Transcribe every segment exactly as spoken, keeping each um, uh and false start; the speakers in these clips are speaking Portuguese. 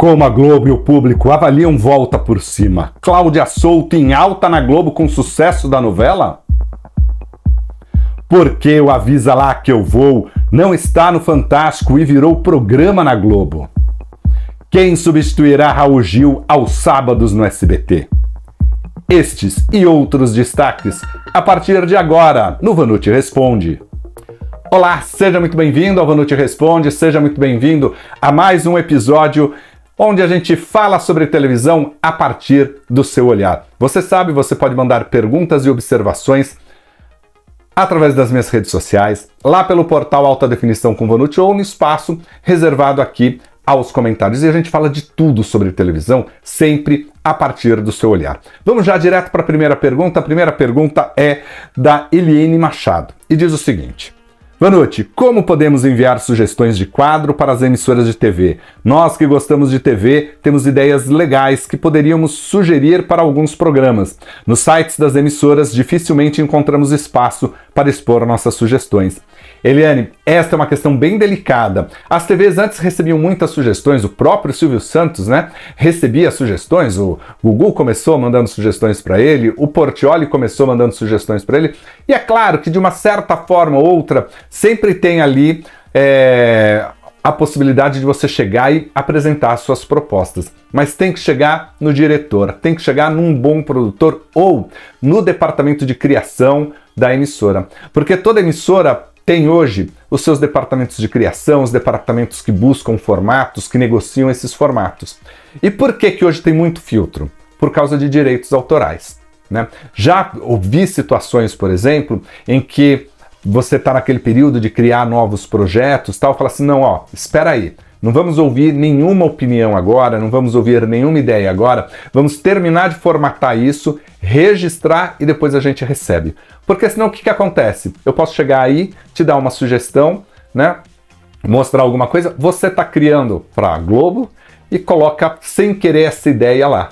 Como a Globo e o público avaliam Volta por Cima? Cláudia Souto em alta na Globo com sucesso da novela? Por que o Avisa Lá Que Eu Vou não está no Fantástico e virou programa na Globo? Quem substituirá Raul Gil aos sábados no S B T? Estes e outros destaques a partir de agora no Vanucci Responde. Olá, seja muito bem-vindo ao Vanucci Responde, seja muito bem-vindo a mais um episódio onde a gente fala sobre televisão a partir do seu olhar. Você sabe, você pode mandar perguntas e observações através das minhas redes sociais, lá pelo portal Alta Definição com Vanucci ou no espaço reservado aqui aos comentários. E a gente fala de tudo sobre televisão, sempre a partir do seu olhar. Vamos já direto para a primeira pergunta. A primeira pergunta é da Eliane Machado e diz o seguinte: Vanucci, como podemos enviar sugestões de quadro para as emissoras de T V? Nós que gostamos de T V temos ideias legais que poderíamos sugerir para alguns programas. Nos sites das emissoras dificilmente encontramos espaço para expor nossas sugestões. Eliane, esta é uma questão bem delicada. As T Vs antes recebiam muitas sugestões, o próprio Silvio Santos, né, recebia sugestões, o Gugu começou mandando sugestões para ele, o Portiolli começou mandando sugestões para ele, e é claro que de uma certa forma ou outra, sempre tem ali é, a possibilidade de você chegar e apresentar suas propostas. Mas tem que chegar no diretor, tem que chegar num bom produtor ou no departamento de criação da emissora. Porque toda emissora tem hoje os seus departamentos de criação, os departamentos que buscam formatos, que negociam esses formatos. E por que que hoje tem muito filtro? Por causa de direitos autorais, né? Já ouvi situações, por exemplo, em que você está naquele período de criar novos projetos, tal, fala assim, não, ó, espera aí, não vamos ouvir nenhuma opinião agora, não vamos ouvir nenhuma ideia agora, vamos terminar de formatar isso, registrar e depois a gente recebe. Porque senão o que que acontece? Eu posso chegar aí, te dar uma sugestão, né, mostrar alguma coisa, você está criando para a Globo e coloca sem querer essa ideia lá.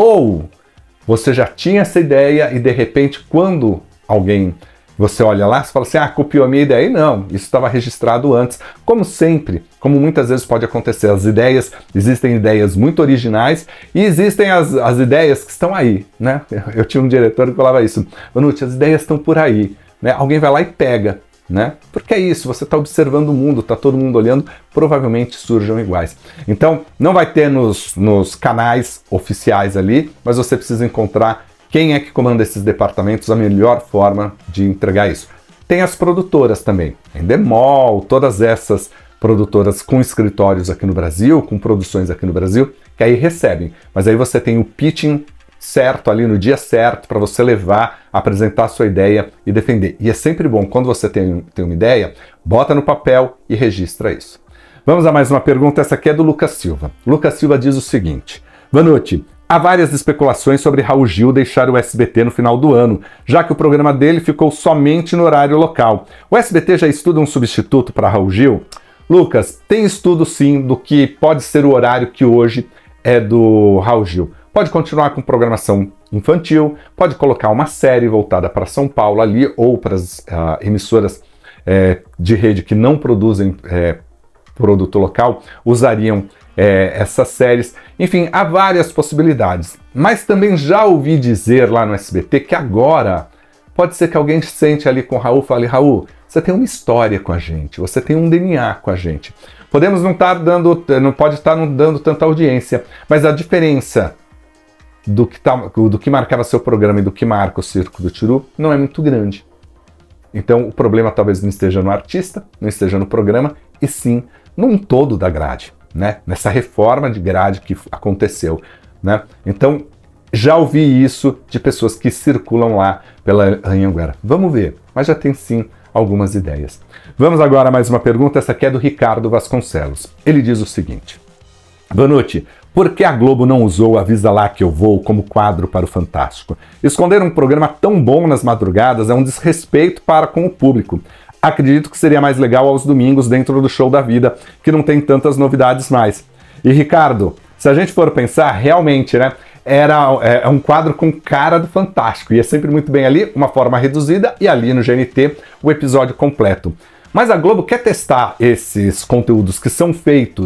Ou você já tinha essa ideia e de repente quando alguém... Você olha lá, você fala assim, ah, copiou a minha ideia. E não, isso estava registrado antes. Como sempre, como muitas vezes pode acontecer, as ideias, existem ideias muito originais e existem as, as ideias que estão aí, né? Eu tinha um diretor que falava isso, Vanucci, as ideias estão por aí, né? Alguém vai lá e pega, né? Porque é isso, você está observando o mundo, está todo mundo olhando, provavelmente surjam iguais. Então, não vai ter nos, nos canais oficiais ali, mas você precisa encontrar quem é que comanda esses departamentos, a melhor forma de entregar isso. Tem as produtoras também, Endemol, todas essas produtoras com escritórios aqui no Brasil, com produções aqui no Brasil, que aí recebem. Mas aí você tem o pitching certo ali no dia certo para você levar, apresentar a sua ideia e defender. E é sempre bom, quando você tem, tem uma ideia, bota no papel e registra isso. Vamos a mais uma pergunta, essa aqui é do Lucas Silva. Lucas Silva diz o seguinte: Vanucci, há várias especulações sobre Raul Gil deixar o S B T no final do ano, já que o programa dele ficou somente no horário local. O S B T já estuda um substituto para Raul Gil? Lucas, tem estudo sim do que pode ser o horário que hoje é do Raul Gil. Pode continuar com programação infantil, pode colocar uma série voltada para São Paulo ali, ou para as uh, emissoras é, de rede que não produzem é, produto local, usariam É, essas séries. Enfim, há várias possibilidades. Mas também já ouvi dizer lá no S B T que agora pode ser que alguém sente ali com o Raul e fale, Raul, você tem uma história com a gente, você tem um D N A com a gente. Podemos não estar dando, não pode estar não dando tanta audiência, mas a diferença do que, tá, do que marcava seu programa e do que marca o Circo do Turu não é muito grande. Então o problema talvez não esteja no artista, não esteja no programa, e sim num todo da grade. Né? Nessa reforma de grade que aconteceu, né? Então, já ouvi isso de pessoas que circulam lá pela Anhanguera. Vamos ver, mas já tem sim algumas ideias. Vamos agora a mais uma pergunta, essa aqui é do Ricardo Vasconcelos. Ele diz o seguinte: Vanucci, por que a Globo não usou Avisa Lá Que Eu Vou como quadro para o Fantástico? Esconder um programa tão bom nas madrugadas é um desrespeito para com o público. Acredito que seria mais legal aos domingos dentro do Show da Vida, que não tem tantas novidades mais. E Ricardo, se a gente for pensar, realmente, né, era é, é um quadro com cara do Fantástico. E é sempre muito bem ali, uma forma reduzida, e ali no G N T o episódio completo. Mas a Globo quer testar esses conteúdos que são feitos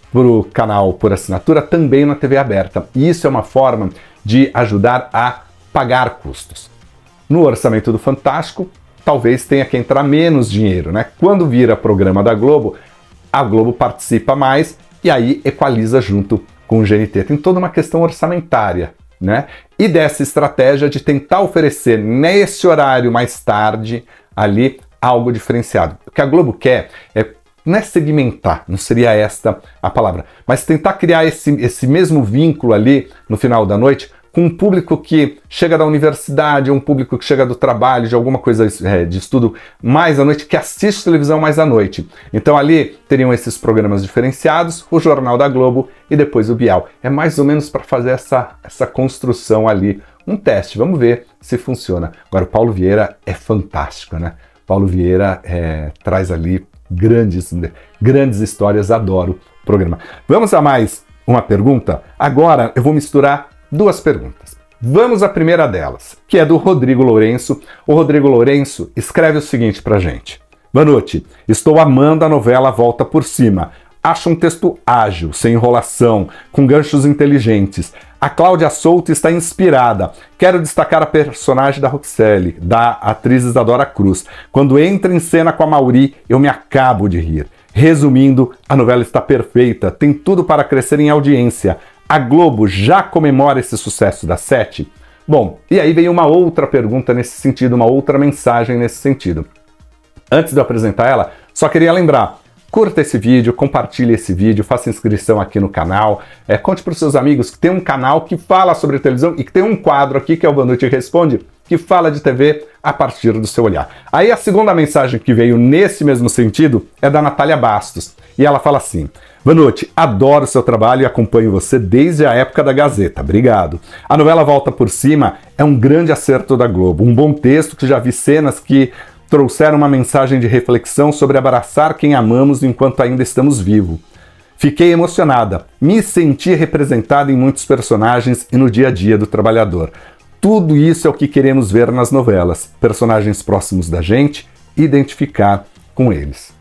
para o canal por assinatura também na T V aberta. E isso é uma forma de ajudar a pagar custos. No orçamento do Fantástico, talvez tenha que entrar menos dinheiro, né? Quando vira programa da Globo, a Globo participa mais e aí equaliza junto com o G N T. Tem toda uma questão orçamentária, né? E dessa estratégia de tentar oferecer nesse horário mais tarde ali algo diferenciado. O que a Globo quer é, não é segmentar, não seria esta a palavra, mas tentar criar esse, esse mesmo vínculo ali no final da noite com um público que chega da universidade, um público que chega do trabalho, de alguma coisa é, de estudo mais à noite, que assiste televisão mais à noite. Então ali teriam esses programas diferenciados, o Jornal da Globo e depois o Bial. É mais ou menos para fazer essa, essa construção ali, um teste, vamos ver se funciona. Agora o Paulo Vieira é fantástico, né? Paulo Vieira é, traz ali grandes, grandes histórias, adoro o programa. Vamos a mais uma pergunta? Agora eu vou misturar duas perguntas. Vamos à primeira delas, que é do Rodrigo Lourenço. O Rodrigo Lourenço escreve o seguinte pra gente. Boa noite, estou amando a novela Volta por Cima. Acho um texto ágil, sem enrolação, com ganchos inteligentes. A Cláudia Souto está inspirada. Quero destacar a personagem da Roxelle, da atriz Isadora Cruz. Quando entra em cena com a Mauri, eu me acabo de rir. Resumindo, a novela está perfeita, tem tudo para crescer em audiência. A Globo já comemora esse sucesso da Sete? Bom, e aí vem uma outra pergunta nesse sentido, uma outra mensagem nesse sentido. Antes de eu apresentar ela, só queria lembrar, curta esse vídeo, compartilhe esse vídeo, faça inscrição aqui no canal, é, conte para os seus amigos que tem um canal que fala sobre televisão e que tem um quadro aqui, que é o Boa Noite Responde, que fala de T V a partir do seu olhar. Aí a segunda mensagem que veio nesse mesmo sentido é da Natália Bastos, e ela fala assim: boa noite, adoro o seu trabalho e acompanho você desde a época da Gazeta. Obrigado. A novela Volta por Cima é um grande acerto da Globo, um bom texto que já vi cenas que trouxeram uma mensagem de reflexão sobre abraçar quem amamos enquanto ainda estamos vivos. Fiquei emocionada, me senti representada em muitos personagens e no dia a dia do trabalhador. Tudo isso é o que queremos ver nas novelas, personagens próximos da gente, identificar com eles.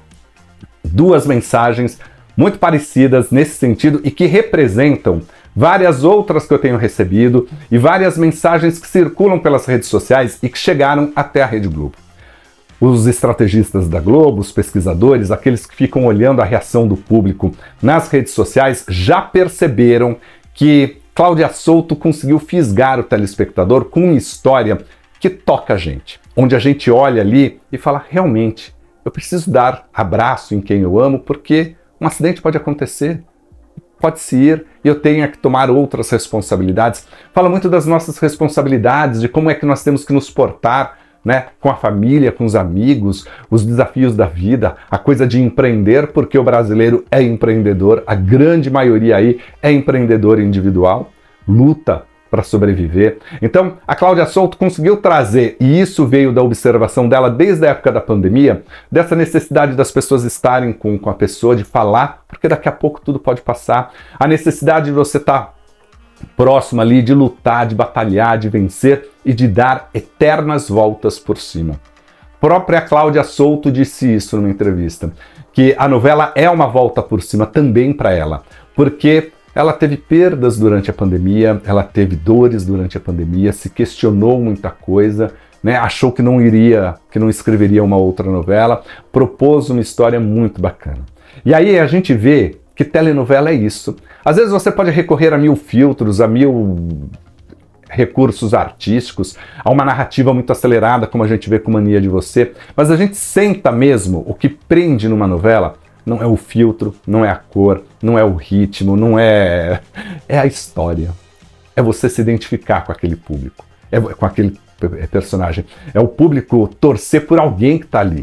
Duas mensagens muito parecidas nesse sentido e que representam várias outras que eu tenho recebido e várias mensagens que circulam pelas redes sociais e que chegaram até a Rede Globo. Os estrategistas da Globo, os pesquisadores, aqueles que ficam olhando a reação do público nas redes sociais, já perceberam que Cláudia Souto conseguiu fisgar o telespectador com uma história que toca a gente, onde a gente olha ali e fala, realmente, eu preciso dar abraço em quem eu amo porque um acidente pode acontecer, pode-se ir e eu tenho que tomar outras responsabilidades. Fala muito das nossas responsabilidades, de como é que nós temos que nos portar, né, com a família, com os amigos, os desafios da vida, a coisa de empreender, porque o brasileiro é empreendedor, a grande maioria aí é empreendedor individual, luta para sobreviver. Então, a Cláudia Souto conseguiu trazer, e isso veio da observação dela desde a época da pandemia, dessa necessidade das pessoas estarem com, com a pessoa, de falar, porque daqui a pouco tudo pode passar, a necessidade de você estar próximo ali, de lutar, de batalhar, de vencer e de dar eternas voltas por cima. A própria Cláudia Souto disse isso numa entrevista, que a novela é uma volta por cima também para ela, porque ela teve perdas durante a pandemia, ela teve dores durante a pandemia, se questionou muita coisa, né? Achou que não iria, que não escreveria uma outra novela, propôs uma história muito bacana. E aí a gente vê que telenovela é isso. Às vezes você pode recorrer a mil filtros, a mil recursos artísticos, a uma narrativa muito acelerada, como a gente vê com Mania de Você, mas a gente senta mesmo, o que prende numa novela não é o filtro, não é a cor, não é o ritmo, não é... é a história. É você se identificar com aquele público, é com aquele personagem. É o público torcer por alguém que está ali.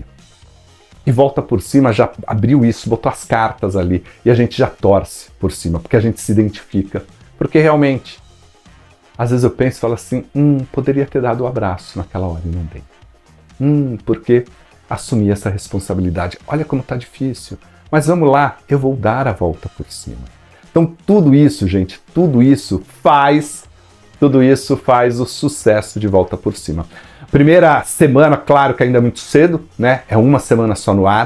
E Volta por Cima já abriu isso, botou as cartas ali, e a gente já torce por cima, porque a gente se identifica. Porque realmente, às vezes eu penso e falo assim, hum, poderia ter dado o um abraço naquela hora e não dei. Hum, porque assumi essa responsabilidade. Olha como tá difícil, mas vamos lá, eu vou dar a volta por cima. Então tudo isso, gente, tudo isso faz, tudo isso faz o sucesso de Volta por Cima. Primeira semana, claro que ainda é muito cedo, né? É uma semana só no ar.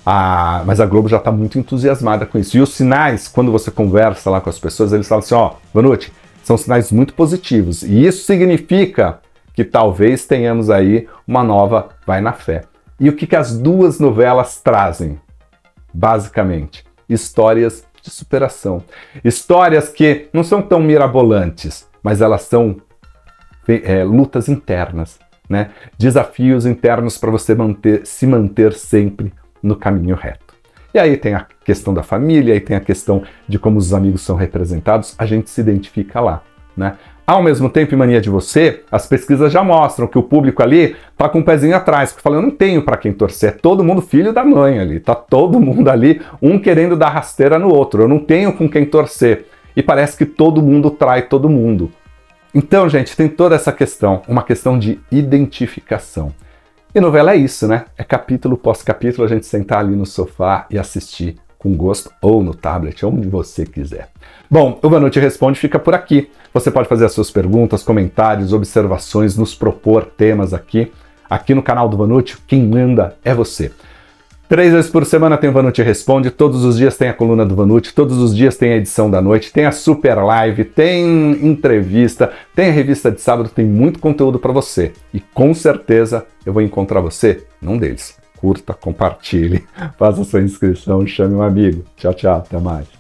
Ah, mas a Globo já está muito entusiasmada com isso. E os sinais, quando você conversa lá com as pessoas, eles falam assim, ó, Vanucci, são sinais muito positivos. E isso significa que talvez tenhamos aí uma nova Vai na Fé. E o que, que as duas novelas trazem? Basicamente, histórias de superação. Histórias que não são tão mirabolantes, mas elas são é, lutas internas, né? Desafios internos para você manter, se manter sempre no caminho reto. E aí tem a questão da família, aí tem a questão de como os amigos são representados, a gente se identifica lá, né? Ao mesmo tempo, em Mania de Você, as pesquisas já mostram que o público ali tá com um pezinho atrás, porque fala, eu não tenho para quem torcer, é todo mundo filho da mãe ali, tá todo mundo ali, um querendo dar rasteira no outro, eu não tenho com quem torcer. E parece que todo mundo trai todo mundo. Então, gente, tem toda essa questão, uma questão de identificação. E novela é isso, né? É capítulo pós capítulo, a gente sentar ali no sofá e assistir com gosto, ou no tablet, onde você quiser. Bom, o Vanucci Responde fica por aqui. Você pode fazer as suas perguntas, comentários, observações, nos propor temas aqui. Aqui no canal do Vanucci, quem manda é você. Três vezes por semana tem o Vanucci Responde, todos os dias tem a coluna do Vanucci, todos os dias tem a edição da noite, tem a super live, tem entrevista, tem a revista de sábado, tem muito conteúdo para você. E com certeza eu vou encontrar você num deles. Curta, compartilhe, faça sua inscrição, chame um amigo. Tchau, tchau, até mais.